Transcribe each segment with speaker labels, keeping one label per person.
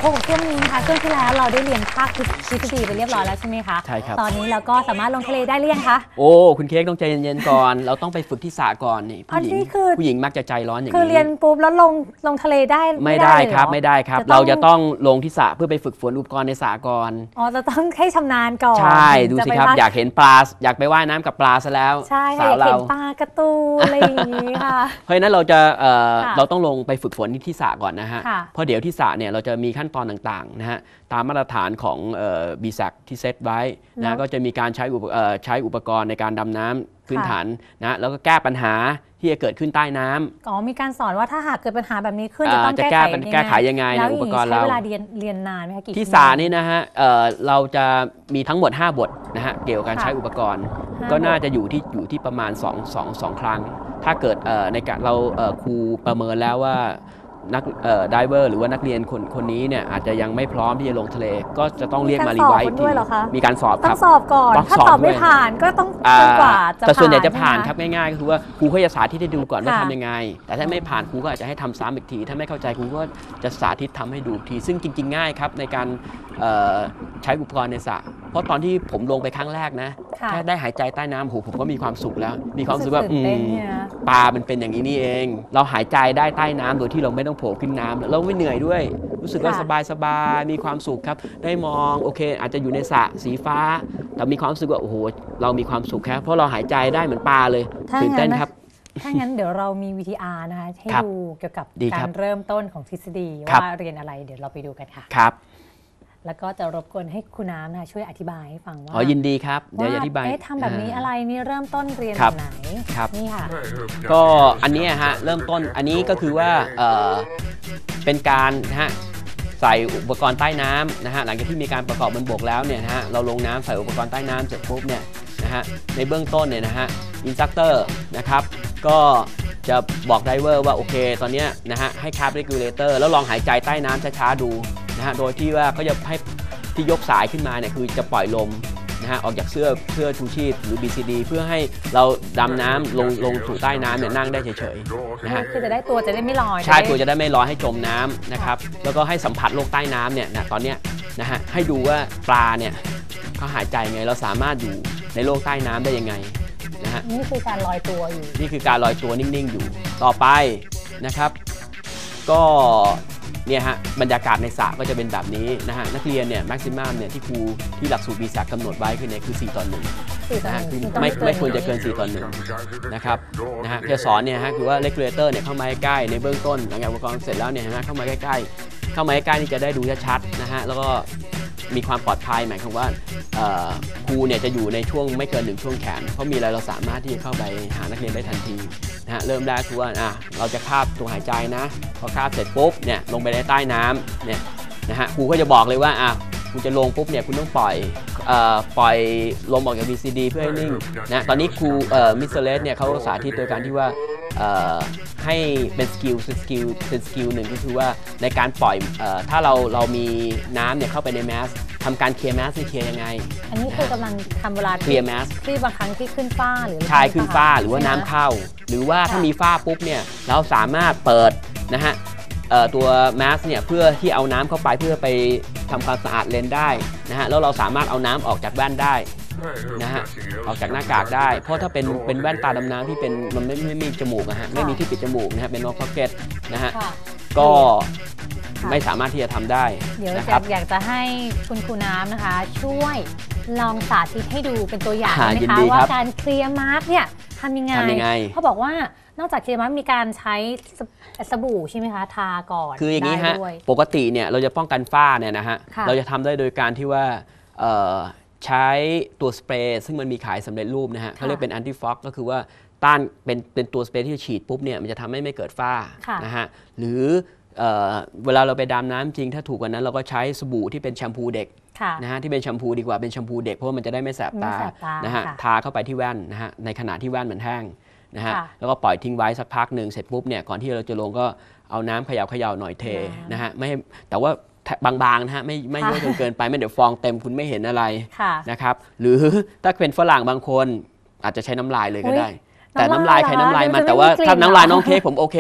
Speaker 1: พบกับช่วงนี้นะคะช่วงที่แล้วเราได้เรียนภาคทฤษฎีไปเรียบร้อยแล้วใช่ไหมคะ
Speaker 2: ใช่ครับ
Speaker 1: ตอนนี้เราก็สามารถลงทะเลได้หรือยังคะ
Speaker 2: โอ้คุณเค้กต้องใจเย็นๆก่อนเราต้องไปฝึกที่สระก่อนนี่ผู้หญิงมักจะใจร้อนอย่างนี้
Speaker 1: คือเรียนปุ๊บแล้วลงทะเลได้
Speaker 2: ไม่ได้ครับไม่ได้ครับเราจะต้องลงที่สระเพื่อไปฝึกฝนอุปกรณ์ในสระก่อน
Speaker 1: อ๋อจะต้องให้ชำนาญก่อน
Speaker 2: ใช่ดูสิครับอยากเห็นปลาอยากไปว่ายน้ำกับปลาซะแล้ว
Speaker 1: ใช่อยากเห็นปลากระตูอะไรอย่างนี้ค่ะ
Speaker 2: เพราะฉะนั้นเราต้องลงไปฝึกฝนที่สระก่อนนะฮะเพราะเดี๋ยวที่สระเนี่ยเราจะมีขั้นตอนต่างๆนะฮะตามมาตรฐานของBSACที่เซตไว้นะก็จะมีการใช้อุปกรณ์ในการดำน้ำพื้นฐานนะแล้วก็แก้ปัญหาที่จะเกิดขึ้นใต้น้ำ
Speaker 1: อ๋อมีการสอนว่าถ้าหากเกิดปัญหาแบบนี้ขึ้นจะต้อง
Speaker 2: แก้ไขยังไงในอุปกรณ์เรา
Speaker 1: ใช้เวลาเรียนนานไหมคะกี่
Speaker 2: ที่สานี่นะฮะเราจะมีทั้งหมด5 บทนะฮะเกี่ยวกับการใช้อุปกรณ์ก็น่าจะอยู่ที่ประมาณ2 ครั้งถ้าเกิดในการเราครูประเมินแล้วว่านักไดเวอร์หรือว่านักเรียนคนนี้เนี่ยอาจจะยังไม่พร้อมที่จะลงทะเลก็จะต้องเรียกมารีไวท์มีการสอบครับ
Speaker 1: ต้องสอบก่อนถ้าสอบไม่ผ่านก็ต้องจนกว่าจะผ่าน
Speaker 2: แต่ส่วนใหญ่จะผ่านครับง่ายๆก็คือว่าครูเขาจะสาธิตให้ดูก่อนว่าทำยังไงแต่ถ้าไม่ผ่านครูก็อาจจะให้ทำซ้ำอีกทีถ้าไม่เข้าใจครูก็จะสาธิตทำให้ดูทีซึ่งจริงๆง่ายครับในการใช้อุปกรณ์ในสระเพราะตอนที่ผมลงไปครั้งแรกนะแค่ได้หายใจใต้น้ำผมก็มีความสุขแล้วมีความรู้สึกว่าปลามันเป็นอย่างนี้นี่เองเราหายใจได้ใต้น้ำโดยที่เราไม่ต้องโผล่ขึ้นน้ำเราไม่เหนื่อยด้วยรู้สึกว่าสบายๆมีความสุขครับได้มองโอเคอาจจะอยู่ในสระสีฟ้าแต่มีความรู้สึกว่าโอ้โหเรามีความสุขครับเพราะเราหายใจได้เหมือนปลาเลยตื่นเต้นครับ
Speaker 1: ถ้างั้นเดี๋ยวเรามี VTR นะคะให้ดูเกี่ยวกับการเริ่มต้นของทฤษฎีว่าเรียนอะไรเดี๋ยวเราไปดูกันค่ะ
Speaker 2: ครับ
Speaker 1: แล้วก็จะรบกวนให้คุณน้ำนะคะช่วยอธิบายให้ฟังว่า
Speaker 2: ยินดีครับเดี๋ยวอธิบาย
Speaker 1: ทำแบบนี้อะไรนี่เริ่มต้นเรียนแบบไหนนี่ค่ะ
Speaker 2: ก็อันนี้ฮะเริ่มต้นอันนี้ก็คือว่าเป็นการนะฮะใส่อุปกรณ์ใต้น้ำนะฮะหลังจากที่มีการประกอบบนบกแล้วเนี่ยนะฮะเราลงน้ำใส่อุปกรณ์ใต้น้ำเสร็จปุ๊บเนี่ยนะฮะในเบื้องต้นเนี่ยนะฮะอินสตรัคเตอร์นะครับก็จะบอกไดเวอร์ว่าโอเคตอนนี้นะฮะให้คาร์บเรกูเลเตอร์แล้วลองหายใจใต้น้ำช้าๆดูนะฮะโดยที่ว่าเขาจะให้ที่ยกสายขึ้นมาเนี่ยคือจะปล่อยลมนะฮะออกจากเสื้อชูชีพหรือ BCD เพื่อให้เราดำน้ำลงสู่ใต้น้ำเนี่ยนั่งได้เฉยๆนะฮะ
Speaker 1: คือจะได้ตัวจะได้ไม่ลอย
Speaker 2: ใช่ตัวจะได้ไม่ลอยให้จมน้ำนะครับแล้วก็ให้สัมผัสโลกใต้น้ำเนี่ยตอนนี้นะฮะให้ดูว่าปลาเนี่ยเขาหายใจไงเราสามารถอยู่ในโลกใต้น้ำได้ยังไงนะฮะ
Speaker 1: นี่คือการลอยตัวอยู่
Speaker 2: นี่คือการลอยตัวนิ่งๆอยู่ต่อไปนะครับก็เนี่ยฮะบรรยากาศในสระก็จะเป็นแบบนี้นะฮะนักเรียนเนี่ยแม็กซิมัมเนี่ยที่ครูที่หลักสูตร BSAC กำหนดไว้คือเนี่ยคือ4 ต่อ 1นะฮะไม่ควรจะเกิน4 ต่อ 1นะครับนะฮะจะสอนเนี่ยฮะคือว่าเรกูเลเตอร์เนี่ยเข้ามาใกล้ในเบื้องต้นหลังจากอุปกรณ์เสร็จแล้วเนี่ยนะเข้ามาใกล้นี่จะได้ดูชัดๆนะฮะแล้วก็มีความปลอดภัยหมายความว่าครูเนี่ยจะอยู่ในช่วงไม่เกิน1 ช่วงแขนเพราะมีอะไรเราสามารถที่จะเข้าไปหานักเรียนได้ทันทีนะฮะเริ่มได้คือว่าเราจะคาบตัวหายใจนะพอคาบเสร็จปุ๊บเนี่ยลงไปในใต้น้ำเนี่ยนะฮะครูก็จะบอกเลยว่าคุณจะลงปุ๊บเนี่ยคุณต้องปล่อยลมออกจาก BCD เพื่อให้นิ่งนะตอนนี้ครูมิสเตอร์เลสเนี่ยเขาสาธิตโดยการที่ว่าให้เป็นสกิลหนึ่งก็คือว่าในการปล่อยถ้าเรามีน้ำเนี่ยเข้าไปในแมสทำการเคลียร์แมสเคลียร์ยังไง
Speaker 1: อันนี้คือกำลังทำเวลา
Speaker 2: เคลียร์แมส
Speaker 1: ที่บางครั้งที่ขึ้นฝ้าหรือ
Speaker 2: ใช่ขึ้นฝ้าหรือว่าน้ำเข้าหรือว่าถ้ามีฝ้าปุ๊บเนี่ยเราสามารถเปิดนะฮะตัวแมสเนี่ยเพื่อที่เอาน้ำเข้าไปเพื่อไปทำความสะอาดเลนได้นะฮะแล้วเราสามารถเอาน้ำออกจากแว่นได้นะฮะออกจากหน้ากากได้เพราะถ้าเป็นแว่นตาดำน้ำที่เป็นมันไม่มีจมูกนะฮะไม่มีที่ปิดจมูกนะฮะเป็นนอตพ็อกเก็ตนะฮะก็ไม่สามารถที่จะทำได้
Speaker 1: เดี๋ยวอยากจะให้คุณครูน้ำนะคะช่วยลองสาธิตให้ดูเป็นตัวอย่างนะคะว่าการเคลียร์มาร์กเนี่ยทำยังไงเขาบอกว่านอกจากเคลียร์มาร์กมีการใช้สบู่ใช่ไหมคะทาก่อน
Speaker 2: คืออย่างนี้ฮะปกติเนี่ยเราจะป้องกันฝ้าเนี่ยนะฮะเราจะทำได้โดยการที่ว่าใช้ตัวสเปรย์ซึ่งมันมีขายสำเร็จรูปนะฮะเขาเรียกเป็นแอนตี้ฟอกก็คือว่าต้านเป็นตัวสเปรย์ที่ฉีดปุ๊บเนี่ยมันจะทำให้ไม่เกิดฝ้านะฮะหรือเวลาเราไปดำน้ำจริงถ้าถูกกว่านั้นเราก็ใช้สบู่ที่เป็นแชมพูเด็กนะฮะที่เป็นแชมพูดีกว่าเป็นแชมพูเด็กเพราะมันจะได้ไม่แสบตานะฮะทาเข้าไปที่แว่นนะฮะในขณะที่แว่นมันแห้งนะฮะแล้วก็ปล่อยทิ้งไว้สักพักหนึ่งเสร็จปุ๊บเนี่ยก่อนที่เราจะลงก็เอาน้ำเขย่าหน่อยเทนะฮะไม่แต่ว่าบางๆนะฮะไม่เยอะจนเกินไปไม่เดี๋ยวฟองเต็มคุณไม่เห็นอะไรนะครับหรือถ้าเป็นฝรั่งบางคนอาจจะใช้น้ำลายเลยก็ได้แต่น้ำลายใครน้ำลายมันแต่ว่าถ้าน้ำลายน้องเค้กผมโอเคนะ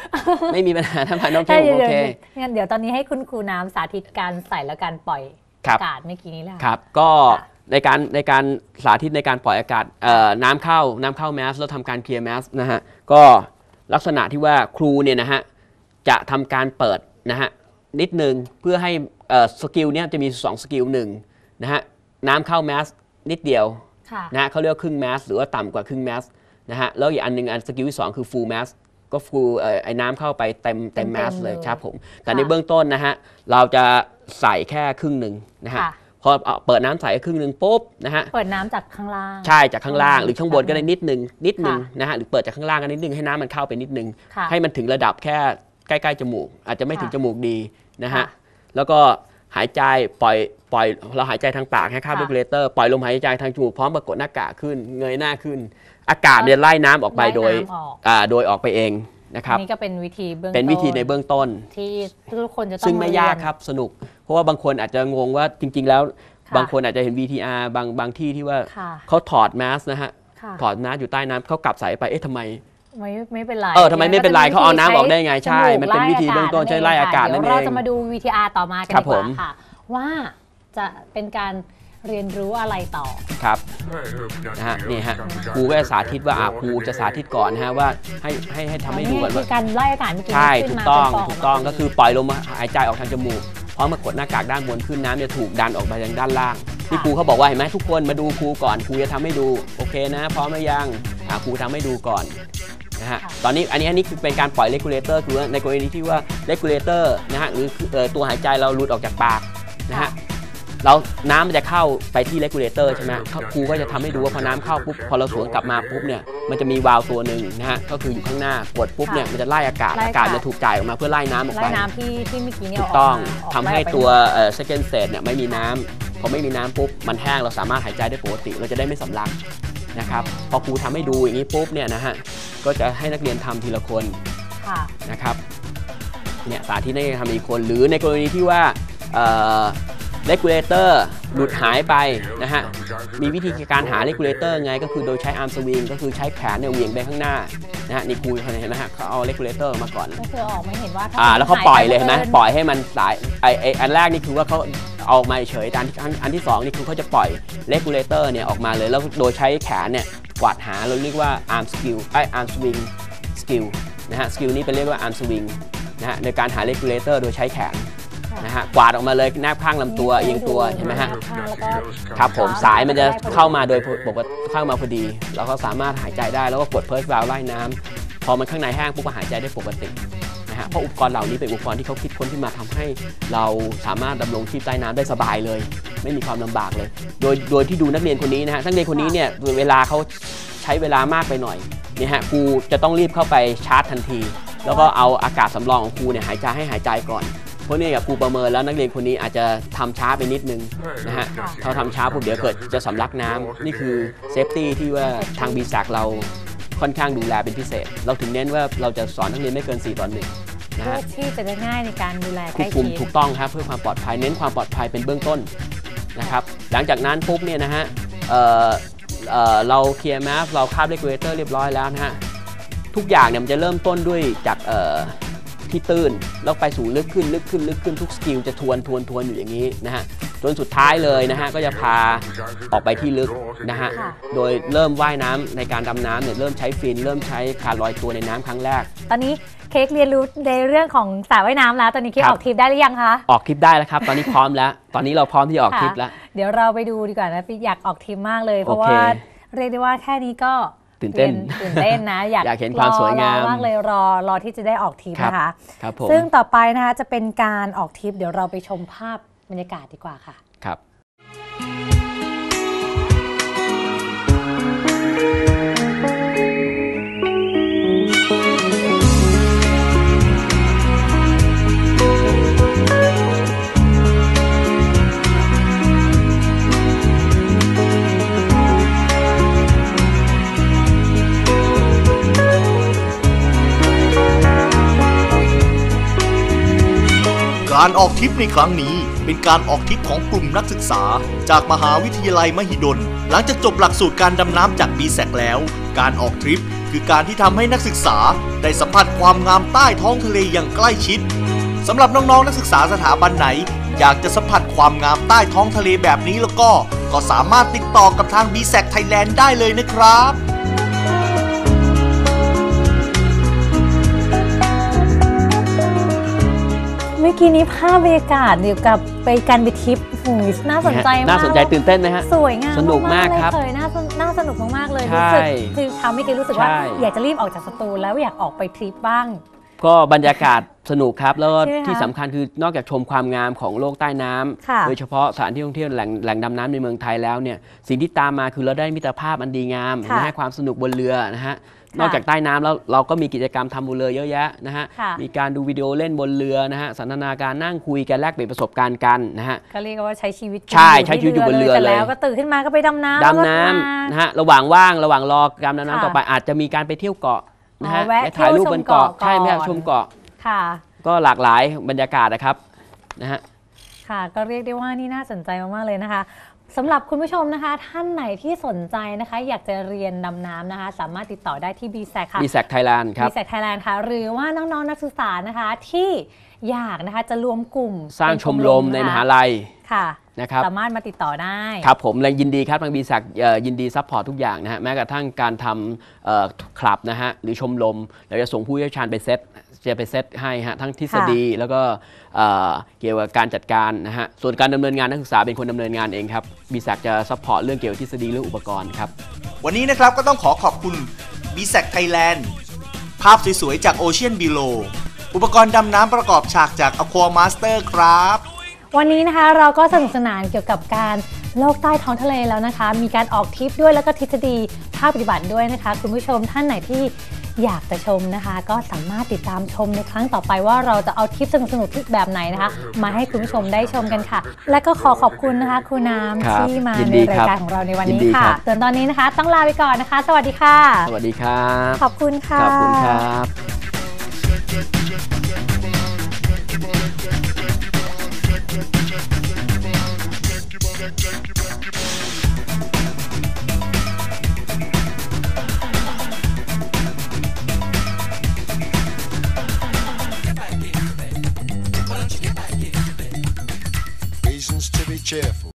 Speaker 2: ไม่มีปัญหาถ้าภายนอกแค่โอเค
Speaker 1: งั้นเดี๋ยวตอนนี้ให้คุณครูน้ำสาธิตการใส่และการปล่อยอากาศเมื่อกี้นี้แหละ
Speaker 2: ครับก็ในการสาธิตในการปล่อยอากาศน้ำเข้าแมสแล้วทำการเคลียร์แมสนะฮะก็ลักษณะที่ว่าครูเนี่ยนะฮะจะทำการเปิดนะฮะนิดนึงเพื่อให้สกิลเนี้ยจะมี2สกิลหนึ่งนะฮะน้ำเข้าแมสนิดเดียวนะฮะเขาเรียกครึ่งแมสหรือว่าต่ำกว่าครึ่งแมสนะฮะแล้วอีกอันนึงสกิลที่2คือ full mass ก็ full ไอ้น้ำเข้าไปเต็มแมสเลยครับผมแต่ในเบื้องต้นนะฮะเราจะใส่แค่ครึ่งหนึ่งนะฮะพอเปิดน้ำใส่ครึ่งหนึ่งปุ๊บนะฮะ
Speaker 1: เปิดน้ำจากข้างล่าง
Speaker 2: ใช่จากข้างล่างหรือข้างบนก็ได้นิดนึงนะฮะหรือเปิดจากข้างล่างกันนิดนึงให้น้ำมันเข้าไปนิดนึงให้มันถึงระดับแค่ใกล้ๆจมูกอาจจะไม่ถึงจมูกดีนะฮะแล้วก็หายใจปล่อยเราหายใจทางปากให้เข้าเรกูเลเตอร์ปล่อยลมหายใจทางจมูกพร้อมกดหน้ากากขึ้นเงยหน้าขึ้นอากาศจะไล่น้ำออกไปโดยออกไปเองนะครับ
Speaker 1: นี่ก็เป็นวิธีเบื้องต้น
Speaker 2: เป็นวิธีในเบื้องต้น
Speaker 1: ที่ทุกคนจะต้อง
Speaker 2: ซึ่งไม่ยากครับสนุกเพราะว่าบางคนอาจจะงงว่าจริงๆแล้วบางคนอาจจะเห็น VTR บางที่ที่ว่าเขาถอดแมสนะฮะถอดแมสอยู่ใต้น้ำเขากลับใส่ไปทำไม
Speaker 1: ไม่เป็นไร
Speaker 2: ทำไมไม่เป็นไรเขาเอาน้ำออกได้ไงใช่มันเป็นวิธีเบื้องต้นใช้ไล่อากาศนั่นเอง
Speaker 1: เราจะมาดู VTR ต่อมากันดีกว่าค่ะว่าจะเป็นการเรียนรู้อะไรต่อ
Speaker 2: ครับนะฮะนี่ฮะครูก็จะสาธิตว่าครูจะสาธิตก่อนนะฮะว่าให้ทำให้ดูก่อนว่า
Speaker 1: การไล่อากาศเมื่อกี้
Speaker 2: ใช่ถูกต้องก็คือปล่อยลมหายใจออกทางจมูกพร้อมมากดหน้ากากด้านบนขึ้นน้ำจะถูกดันออกไปทางด้านล่างที่ครูเขาบอกว่าเห็นไหมทุกคนมาดูครูก่อนครูจะทำให้ดูโอเคนะพร้อมหรือยังครูทำให้ดูก่อนนะฮะตอนนี้อันนี้คือเป็นการปล่อยเรกูเลเตอร์คือในกรณีที่ว่าเรกูเลเตอร์นะฮะหรือตัวหายใจเราหลุดออกจากปากนะฮะเราน้ำมันจะเข้าไปที่เรกูเลเตอร์ใช่ไหมครูก็จะทำให้ดูว่าพอน้ำเข้าปุ๊บพอเราสวนกลับมาปุ๊บเนี่ยมันจะมีวาล์วตัวหนึ่งนะฮะก็คืออยู่ข้างหน้ากดปุ๊บเนี่ยมันจะไล่อากาศจะถูกจ่ายออกมาเพื่อไล่น้ำออกไป
Speaker 1: ไล่น้ำที่เมื่อกี้เนี่ย
Speaker 2: ถูกต้องทำให้ตัวsecond stage เนี่ยไม่มีน้ำพอไม่มีน้ำปุ๊บมันแห้งเราสามารถหายใจได้ปกติเราจะได้ไม่สำลักนะครับพอครูทำให้ดูอย่างนี้ปุ๊บเนี่ยนะฮะก็จะให้นักเรียนทำทีละคนนะครับเนี่ยสาธิตให้ทำอีกคนหรือในกรณีที่ว่าเรกูเลเตอร์หลุดหายไปนะฮะมีวิธีการหาเรกูเลเตอร์ไงก็คือโดยใช้อาร์มสวิงก็คือใช้แขนเนี่ยเหวี่ยงไปข้างหน้านะฮะนี่ครูเห็นไหมฮะเขาเอาเรกูเลเตอร์มาก่อน
Speaker 1: ก็คือออกไม่เห็นว่า
Speaker 2: แล้วเขาปล่อยเลยเห็นไหมปล่อยให้มันสายอันแรกนี่คือว่าเขาเอามาเฉยอันที่2นี่คือเขาจะปล่อยเรกูเลเตอร์เนี่ยออกมาเลยแล้วโดยใช้แขนเนี่ยกวาดหาเราเรียกว่าอาร์มสวิงสกิลนะฮะสกิลนี้เป็นเรียกว่าอาร์มสวิงนะฮะในการหาเรกูเลเตอร์โดยใช้แขนนะฮะกวาดออกมาเลยแนบข้างลำตัวเอียงตัวเห็นไหมฮะครับผมสายมันจะเข้ามาโดยปกติเข้ามาพอดีเราก็สามารถหายใจได้แล้วก็กดเพิร์สวาลไล่น้ำพอมันข้างในแห้งปุ๊บก็หายใจได้ปกตินะฮะเพราะอุปกรณ์เหล่านี้เป็นอุปกรณ์ที่เขาคิดค้นขึ้นมาทำให้เราสามารถดำรงชีพใต้น้ำได้สบายเลยไม่มีความลำบากเลยโดยที่ดูนักเรียนคนนี้นะฮะนักเรียนคนนี้เนี่ยเวลาเขาใช้เวลามากไปหน่อยเนี่ยฮะครูจะต้องรีบเข้าไปชาร์จทันทีแล้วก็เอาอากาศสำรองของครูเนี่ยหายใจก่อนเพราะนี่กับครูประเมินแล้วนักเรียนคนนี้อาจจะทำช้าไปนิดนึงนะฮะเขาทำช้าปุ๊บเดี๋ยวเกิดจะสำลักน้ำนี่คือเซฟตี้ที่ว่าทาง BSAC เราค่อนข้างดูแลเป็นพิเศษเราถึงเน้นว่าเราจะสอนนักเรียนไม่เกิน4 ต่อ 1นะฮะ
Speaker 1: ที่จะได้ง่ายในการดูแลใกล้ชิด
Speaker 2: ถูกต้องครับเพื่อความปลอดภัยเน้นความปลอดภัยเป็นเบื้องต้นนะครับหลังจากนั้นปุ๊บเนี่ยนะฮะเราเคลียร์แมสเราคาบเรกูเลเตอร์เรียบร้อยแล้วนะฮะทุกอย่างเนี่ยมันจะเริ่มต้นด้วยจากที่ตื้นแล้วไปสู่ลึกขึ้นทุกสกิลจะทวนอยู่อย่างนี้นะฮะจนสุดท้ายเลยนะฮะก็จะพาออกไปที่ลึกนะฮะโดยเริ่มว่ายน้ำในการดำน้ำเนี่ยเริ่มใช้ฟินเริ่มใช้การลอยตัวในน้ำครั้งแรก
Speaker 1: ตอนนี้เค้กเรียนรู้ในเรื่องของสระว่ายน้ำแล้วตอนนี้เค้กออกทริปได้หรือยังคะ
Speaker 2: ออกทริปได้แล้วครับตอนนี้พร้อมแล้วตอนนี้เราพร้อมที่จะออกทริปแล้ว
Speaker 1: เดี๋ยวเราไปดูดีกว่านะอยากออกทริปมากเลยเพราะว่าเรียกได้ว่าแค่นี้ก็
Speaker 2: ตื่นเต้น
Speaker 1: นะอยาก
Speaker 2: เห็นความสวยงาม
Speaker 1: มากเลยรอที่จะได้ออกทริปนะคะ
Speaker 2: ครับ
Speaker 1: ซึ่งต่อไปนะคะจะเป็นการออกทริปเดี๋ยวเราไปชมภาพบรรยากาศดีกว่าค่ะ
Speaker 2: ครับ
Speaker 3: การออกทริปในครั้งนี้เป็นการออกทริปของกลุ่มนักศึกษาจากมหาวิทยาลัยมหิดลหลังจากจบหลักสูตรการดำน้ำจาก BSAC แล้วการออกทริปคือการที่ทำให้นักศึกษาได้สัมผัสความงามใต้ท้องทะเลอย่างใกล้ชิดสำหรับน้องๆนักศึกษาสถาบันไหนอยากจะสัมผัสความงามใต้ท้องทะเลแบบนี้แล้วก็สามารถติดต่อกับทาง BSAC Thailand ได้เลยนะครับ
Speaker 1: เมื่อกี้นี้ภาพบรรยากาศเกี่ยวกับไปการไปทริปน่าสนใจมาก
Speaker 2: น่าสนใจตื่นเต้นไหมฮะ
Speaker 1: สวยงาม
Speaker 2: สนุกมากครับ
Speaker 1: เลยน่าสนุกมากๆเลยรู้สึกคือทำให้รู้สึกว่าอยากจะรีบออกจากสตูแล้วอยากออกไปทริปบ้าง
Speaker 2: ก็บรรยากาศสนุกครับแล้วที่สำคัญคือนอกจากชมความงามของโลกใต้น้ำโดยเฉพาะสถานที่ท่องเที่ยวแหล่งดำน้ำในเมืองไทยแล้วเนี่ยสิ่งที่ตามมาคือเราได้มิตรภาพอันดีงามให้ความสนุกบนเรือนะฮะนอกจากใต้น้ำแล้วเราก็มีกิจกรรมทำบนเรือเยอะแยะนะฮะมีการดูวิดีโอเล่นบนเรือนะฮะสันทนาการนั่งคุยกันแลกเปลี่ยนประสบการณ์กันนะฮะ
Speaker 1: ก็เรียกว่าใช้ชีวิต
Speaker 2: ใช้ชีวิตอยู่บนเรือเลย
Speaker 1: แล้วก็ตื่นขึ้นมาก็ไปดำน้
Speaker 2: ำนะฮะระหว่างว่างระหว่างรอการดำน้ำต่อไปอาจจะมีการไปเที่ยวเกาะนะฮะไปถ่ายรูปบนเกาะใช่ไหมชมเกาะก็หลากหลายบรรยากาศนะครับนะฮะ
Speaker 1: ค่ะก็เรียกได้ว่านี่น่าสนใจมากๆเลยนะคะสำหรับคุณผู้ชมนะคะท่านไหนที่สนใจนะคะอยากจะเรียนดำน้ำนะคะสามารถติดต่อได้ที่ BSAC ค่ะ
Speaker 2: BSAC Thailand ครับ
Speaker 1: BSAC Thailand ค่ะหรือว่าน้องๆนักศึกษานะคะที่อยากนะคะจะรวมกลุ่ม
Speaker 2: สร้างชมรมในมหาลัย
Speaker 1: ค่ะ
Speaker 2: นะครับ
Speaker 1: สามารถมาติดต่อได้
Speaker 2: ครับผมและยินดีครับทาง BSAC ยินดีซัพพอร์ตทุกอย่างนะฮะแม้กระทั่งการทำคลับนะฮะหรือชมรมเราจะส่งผู้เชี่ยวชาญไปเซตให้ฮะทั้งทฤษฎีแล้วก็เกี่ยวกับการจัดการนะฮะส่วนการดำเนินงานนักศึกษาเป็นคนดำเนินงานเองครับ BSAC จะซัพพอร์ตเรื่องเกี่ยวกับทฤษฎีเรื่องอุปกรณ์ครับ
Speaker 3: วันนี้นะครับก็ต้องขอบคุณ BSAC Thailand ภาพสวยๆจาก Ocean Below อุปกรณ์ดำน้ำประกอบฉากจาก Aqua Master ครับ
Speaker 1: วันนี้นะคะเราก็สนุกสนานเกี่ยวกับการโลกใต้ท้องทะเลแล้วนะคะมีการออกทริปด้วยแล้วก็ทฤษฎีภาคปฏิบัติด้วยนะคะคุณผู้ชมท่านไหนที่อยากจะชมนะคะก็สามารถติดตามชมในครั้งต่อไปว่าเราจะเอาทริปสนุกๆแบบไหนนะคะมาให้คุณผู้ชมได้ชมกันค่ะและก็ขอบคุณนะคะครูน้ำที่มาในรายการของเราในวันนี้ค่ะส่วนตอนนี้นะคะต้องลาไปก่อนนะคะสวัสดีค่ะ
Speaker 2: สวัสดีครับ
Speaker 1: ขอบคุณค่ะ
Speaker 2: ขอบคุณครับ
Speaker 4: To be cheerful.